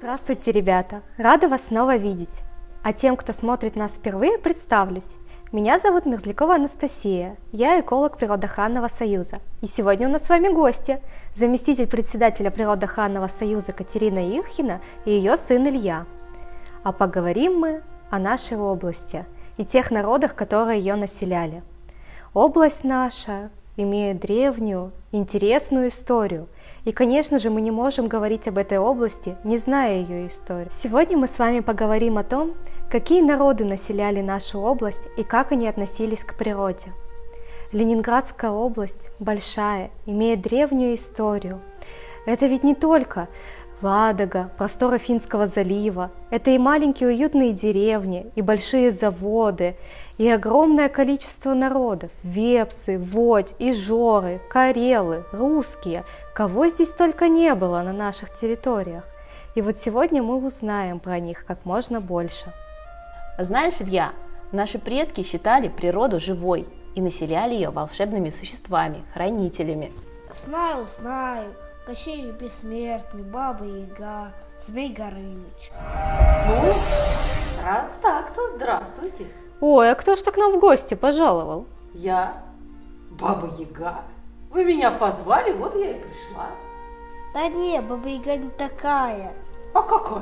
Здравствуйте, ребята! Рада вас снова видеть. А тем, кто смотрит нас впервые, представлюсь. Меня зовут Мерзлякова Анастасия, я эколог Природоохранного союза. И сегодня у нас с вами гости, заместитель председателя Природоохранного союза Катерина Ирхина и ее сын Илья. А поговорим мы о нашей области и тех народах, которые ее населяли. Область наша имеет древнюю, интересную историю. И, конечно же, мы не можем говорить об этой области, не зная ее историю. Сегодня мы с вами поговорим о том, какие народы населяли нашу область и как они относились к природе. Ленинградская область большая, имеет древнюю историю. Это ведь не только Ладога, просторы Финского залива, это и маленькие уютные деревни, и большие заводы, и огромное количество народов, вепсы, водь, ижоры, карелы, русские, кого здесь только не было на наших территориях. И вот сегодня мы узнаем про них как можно больше. Знаешь, Илья, наши предки считали природу живой и населяли ее волшебными существами, хранителями. Знаю, Кощей Бессмертный, Баба Яга, Змей Горыныч. Ну, раз так, то здравствуйте. Ой, а кто ж так к нам в гости пожаловал? Я, Баба Яга. Вы меня позвали, вот я и пришла. Да не, Баба Яга не такая. А какая?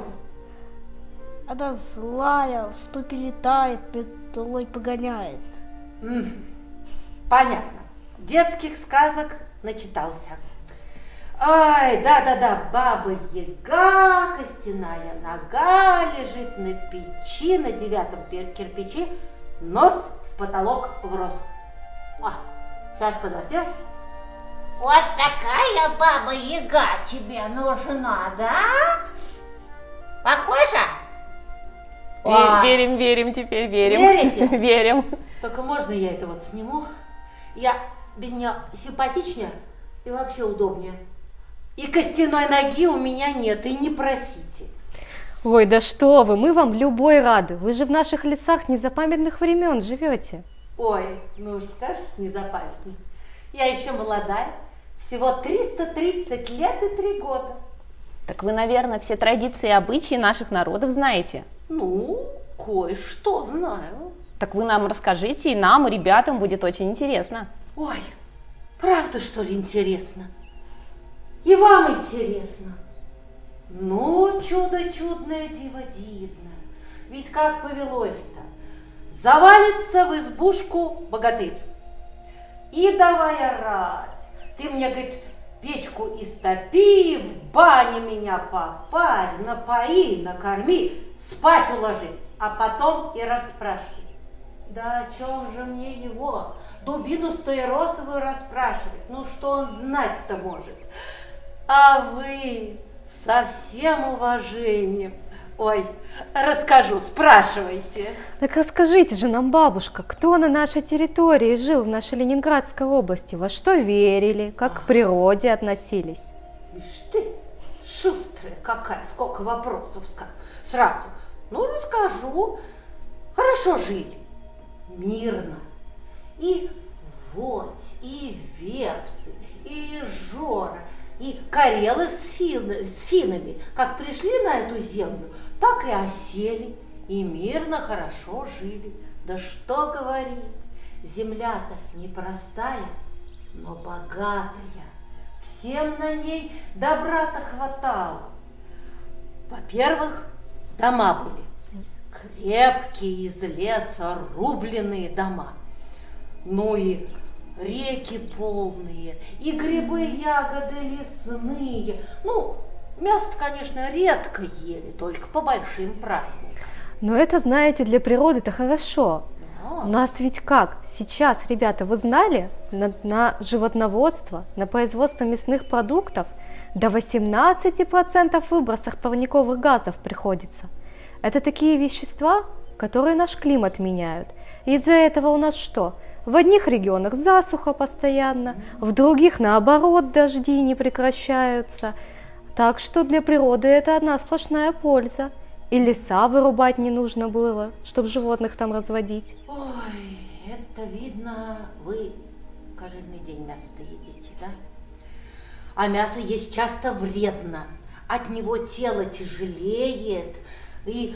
Она злая, в ступе летает, метлой погоняет. Понятно. Детских сказок начитался. Ай, да, Баба Яга, костяная нога, лежит на печи, на 9-м кирпиче, нос в потолок врос. Сейчас подожди. Вот такая Баба Яга тебе нужна, да? Похожа? Верим, теперь верим. Верите? Верим. Только можно я это вот сниму? Я без нее симпатичнее и вообще удобнее. И костяной ноги у меня нет, и не просите. Ой, да что вы, мы вам любой рады. Вы же в наших лесах с незапамятных времен живете. Ой, ну уж скажешь, незапамятных. Я еще молодая, всего 330 лет и 3 года. Так вы, наверное, все традиции и обычаи наших народов знаете. Ну, кое-что знаю. Так вы нам расскажите, и нам, и ребятам будет очень интересно. Ой, правда, что ли, интересно? И вам интересно? Ну, чудо чудное, диво дивное. Ведь как повелось-то? Завалится в избушку богатырь. И давай орать. Ты мне, говорит, печку истопи, в бане меня попарь, напои, накорми, спать уложи, а потом и расспрашивай. Да о чем же мне его, дубину стояросовую, расспрашивать? Ну, что он знать-то может? А вы со всем уважением. Ой, расскажу, спрашивайте. Так расскажите же нам, бабушка, кто на нашей территории жил в нашей Ленинградской области, во что верили, как к природе относились? Ишь ты, шустрая какая, сколько вопросов сразу. Ну, расскажу. Хорошо жили, мирно. И водь, и вепсы, и жора, и карелы с финами, как пришли на эту землю, так и осели, и мирно хорошо жили. Да что говорить, земля-то непростая, но богатая. Всем на ней добра-то хватало. Во-первых, дома были крепкие, из леса рубленные дома. Ну и реки полные, и грибы, ягоды лесные. Ну, мясо, конечно, редко ели, только по большим праздникам. Но это, знаете, для природы-то хорошо. Да. У нас ведь как? Сейчас, ребята, вы знали, на животноводство, на производство мясных продуктов до 18% выбросов парниковых газов приходится. Это такие вещества, которые наш климат меняют. Из-за этого у нас что? В одних регионах засуха постоянно, в других, наоборот, дожди не прекращаются. Так что для природы это одна сплошная польза. И леса вырубать не нужно было, чтобы животных там разводить. Ой, это видно, вы каждый день мясо едите, да? А мясо есть часто вредно. от него тело тяжелеет, и,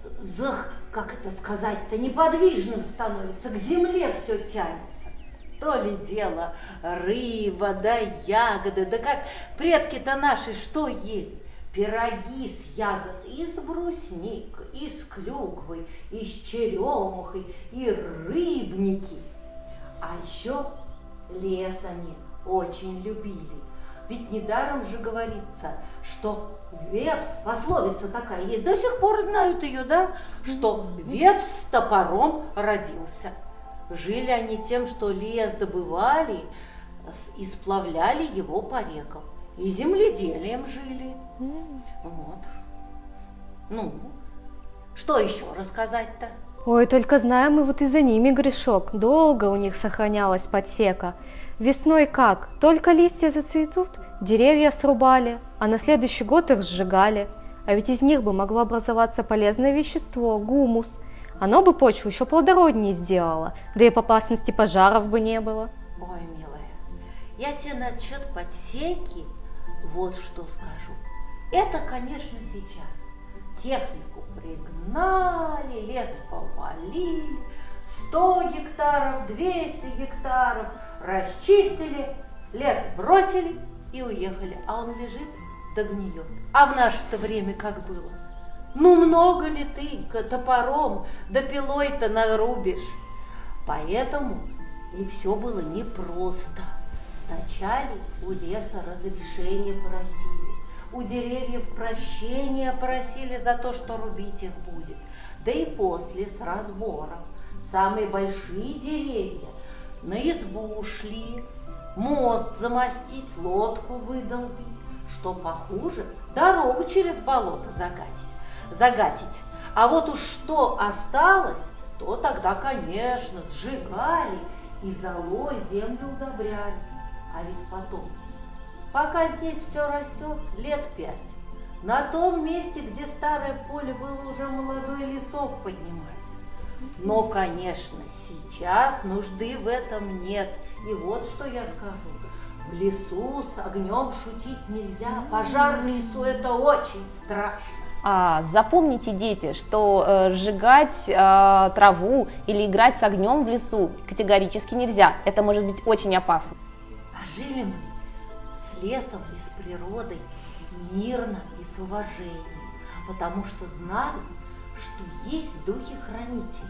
как это сказать-то, неподвижным становится, к земле все тянется. То ли дело рыба, да ягоды, да как предки-то наши что ели? Пироги с ягод из брусника, из клюквы, из черемухи и рыбники. А еще лес они очень любили. Ведь недаром же говорится, что вепс, пословица такая есть, до сих пор знают ее, да, что вепс с топором родился. Жили они тем, что лес добывали и сплавляли его по рекам. И земледелием жили. Вот. Ну, что еще рассказать-то? Ой, только знаем мы вот и за ними грешок. Долго у них сохранялась подсека. Весной как? Только листья зацветут, деревья срубали, а на следующий год их сжигали. А ведь из них бы могло образоваться полезное вещество – гумус. Оно бы почву еще плодороднее сделало, да и по опасности пожаров бы не было. Ой, милая, я тебе насчет подсеки вот что скажу. Это, конечно, сейчас. Технику пригнали, лес повалили, 100 гектаров, 200 гектаров расчистили, лес бросили и уехали, а он лежит да гниет. А в наше-то время как было? Ну, много ли ты топором да пилой-то нарубишь? Поэтому и все было непросто. Вначале у леса разрешение просили, у деревьев прощения просили за то, что рубить их будет. Да и после, с разбором, самые большие деревья на избу ушли, мост замостить, лодку выдолбить, что похуже, дорогу через болото загатить. А вот уж что осталось, то тогда, конечно, сжигали и золой землю удобряли. А ведь потом, пока здесь все растет, лет 5, на том месте, где старое поле было, уже молодой лесок поднимается. Но, конечно, сейчас нужды в этом нет. И вот что я скажу. В лесу с огнем шутить нельзя. Пожар в лесу – это очень страшно. Запомните, дети, что сжигать траву или играть с огнем в лесу категорически нельзя. Это может быть очень опасно. А жили мы с лесом и с природой мирно и с уважением, потому что знали, что есть духи-хранители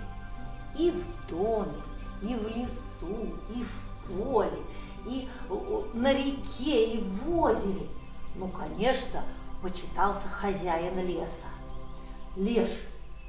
и в доме, и в лесу, и в поле, и на реке, и в озере. Ну, конечно, почитался хозяин леса. Леший,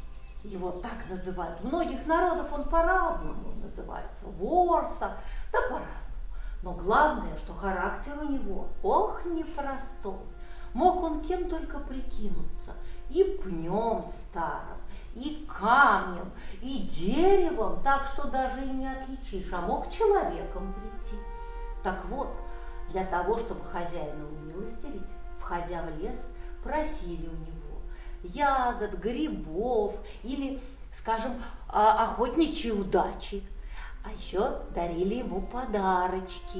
его так называют. У многих народов он по-разному называется. Ворса, да по-разному. Но главное, что характер у него, ох, непростой. Мог он кем только прикинуться. И пнем старым, и камнем, и деревом, так что даже и не отличишь, а мог человеком прийти. Так вот, для того, чтобы хозяина умилостивить, входя в лес, просили у него ягод, грибов или, скажем, охотничьей удачи. А еще дарили ему подарочки.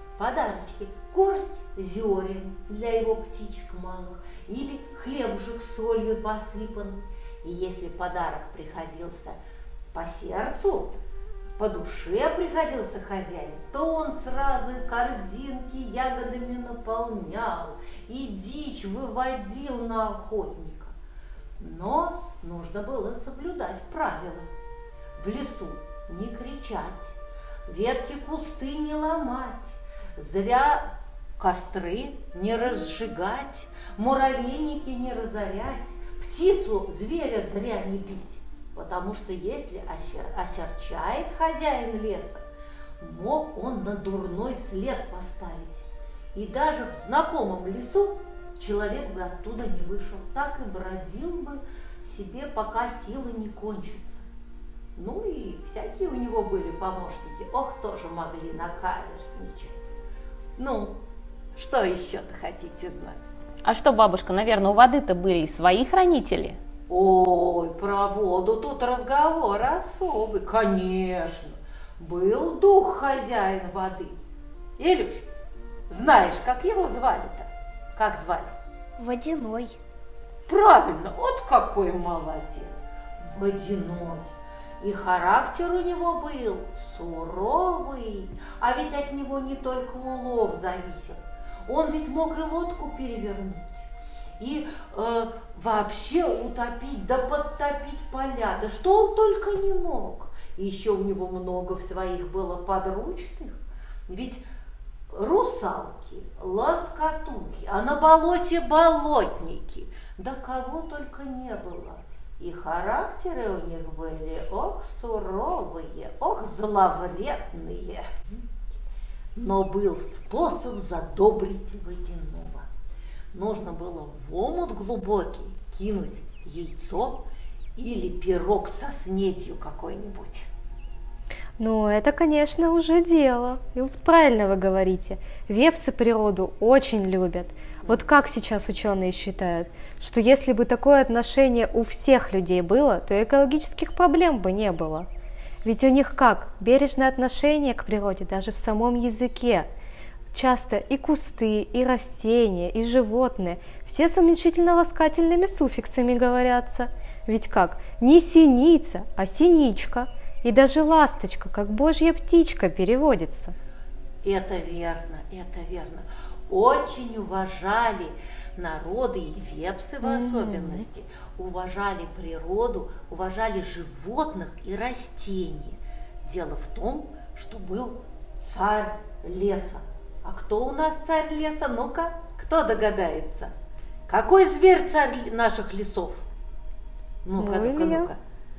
Горсть зерен для его птичек малых или хлебушек с солью посыпанный. И если подарок приходился по сердцу, по душе приходился хозяин, то он сразу и корзинки ягодами наполнял, и дичь выводил на охотника. Но нужно было соблюдать правила. В лесу не кричать, ветки, кусты не ломать, зря костры не разжигать, муравейники не разорять, птицу, зверя зря не бить. Потому что если осерчает хозяин леса, мог он на дурной след поставить. И даже в знакомом лесу человек бы оттуда не вышел, так и бродил бы себе, пока силы не кончатся. Ну и всякие у него были помощники, ох, тоже могли накаверзничать. Ну, что еще-то хотите знать? А что, бабушка, наверное, у воды-то были и свои хранители? Ой, про воду тут разговор особый. Конечно, был дух хозяин воды. Илюш, знаешь, как его звали-то? Как звали? Водяной. Правильно, вот какой молодец. Водяной. И характер у него был суровый. А ведь от него не только улов зависел. Он ведь мог и лодку перевернуть, и вообще утопить, да подтопить поля. Да что он только не мог. И еще у него много своих было подручных. Ведь русалки, лоскотухи, а на болоте болотники. Да кого только не было. И характеры у них были, ох, суровые, ох, зловредные. Но был способ задобрить водяного. Нужно было в омут глубокий кинуть яйцо или пирог со снедью какой-нибудь. Ну, это, конечно, уже дело. И вот правильно вы говорите. Вепсы природу очень любят. Вот как сейчас ученые считают, что если бы такое отношение у всех людей было, то экологических проблем бы не было. Ведь у них как? Бережное отношение к природе даже в самом языке. Часто и кусты, и растения, и животные, все с уменьшительно-ласкательными суффиксами говорятся. Ведь как? Не синица, а синичка. И даже ласточка, как божья птичка, переводится. Это верно, это верно. Очень уважали народы, и вепсы в особенности, уважали природу, уважали животных и растения. Дело в том, что был царь леса. А кто у нас царь леса? Ну-ка, кто догадается? Какой зверь царь наших лесов? Ну-ка, ну-ка, ну-ка.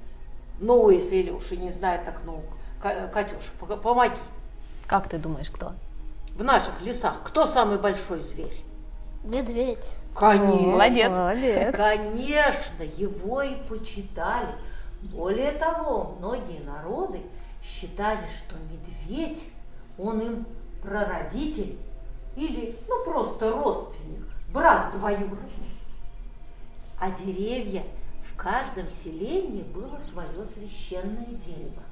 Ну, если Илюша не знает, так ну, Катюша, помоги. Как ты думаешь, кто? В наших лесах кто самый большой зверь? Медведь. Конечно. Молодец. Конечно, его и почитали. Более того, многие народы считали, что медведь, он им прародитель или, ну, просто родственник, брат двоюродный. А деревья, в каждом селении было свое священное дерево.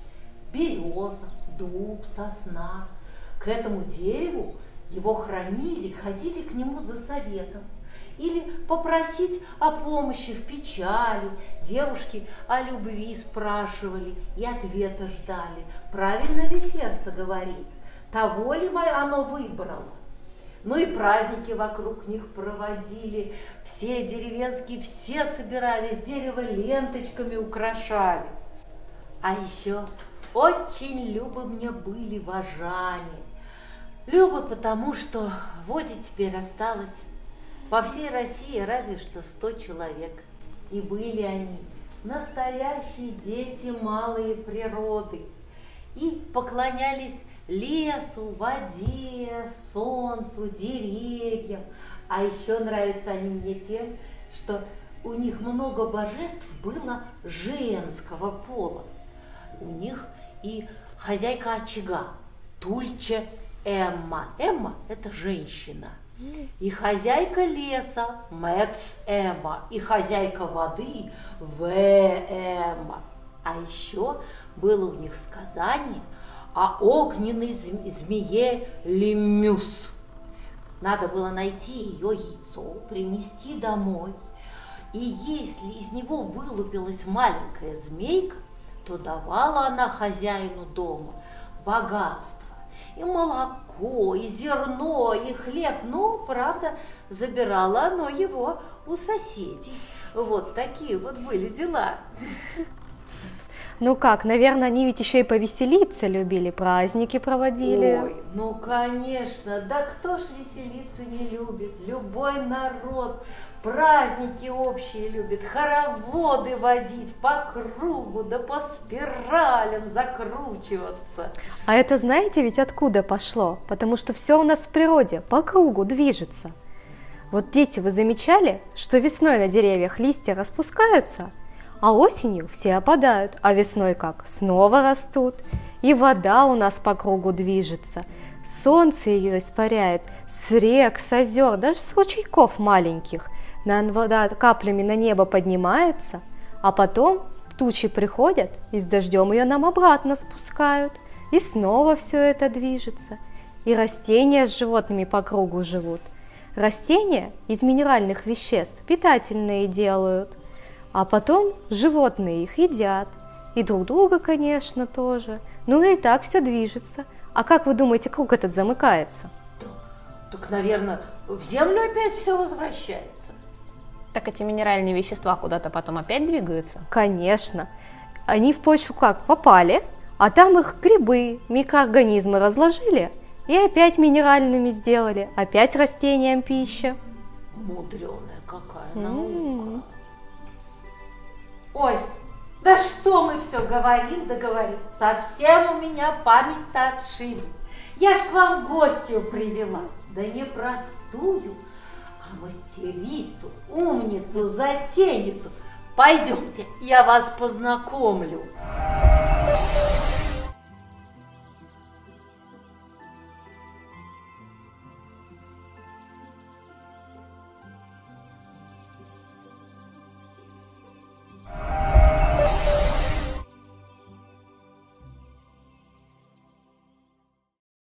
Береза, дуб, сосна. К этому дереву его хранили, ходили к нему за советом. Или попросить о помощи в печали. Девушки о любви спрашивали и ответа ждали. Правильно ли сердце говорит? Того ли оно выбрало? Ну и праздники вокруг них проводили. Все деревенские, все собирались, дерево ленточками украшали. А еще очень любы мне были вожане. Любы потому, что в Оде теперь осталось во всей России разве что 100 человек. И были они настоящие дети малой природы. И поклонялись лесу, воде, солнцу, деревьям. А еще нравятся они мне тем, что у них много божеств было женского пола. У них и хозяйка очага, Тульче Эмма. Эмма – это женщина. И хозяйка леса, Мэц Эмма. И хозяйка воды, Эмма. А еще было у них сказание о огненной змее Лемюс. Надо было найти ее яйцо, принести домой. И если из него вылупилась маленькая змейка, то давала она хозяину дома богатство. И молоко, и зерно, и хлеб. Ну, правда, забирало оно его у соседей. Вот такие вот были дела. Ну как, наверное, они ведь еще и повеселиться любили, праздники проводили. Ой, ну конечно, да кто ж веселиться не любит? Любой народ праздники общие любит, хороводы водить по кругу, да по спиралям закручиваться. А это знаете ведь откуда пошло? Потому что все у нас в природе по кругу движется. Вот дети, вы замечали, что весной на деревьях листья распускаются, а осенью все опадают, а весной как? Снова растут. И вода у нас по кругу движется. Солнце ее испаряет с рек, с озер, даже с ручейков маленьких. Вода каплями на небо поднимается, а потом тучи приходят и с дождем ее нам обратно спускают. И снова все это движется. И растения с животными по кругу живут. Растения из минеральных веществ питательные делают, а потом животные их едят. И друг друга, конечно, тоже. Ну и так все движется. А как вы думаете, круг этот замыкается? Так, наверное, в землю опять все возвращается. Так эти минеральные вещества куда-то потом опять двигаются? Конечно. Они в почву как попали, а там их грибы, микроорганизмы разложили и опять минеральными сделали, опять растениям пища. Мудреная какая наука. Ой, да что мы все говорим да говорим. Совсем у меня память-то отшибла. Я ж к вам гостью привела. Да не простую, а мастерицу, умницу, затейницу. Пойдемте, я вас познакомлю.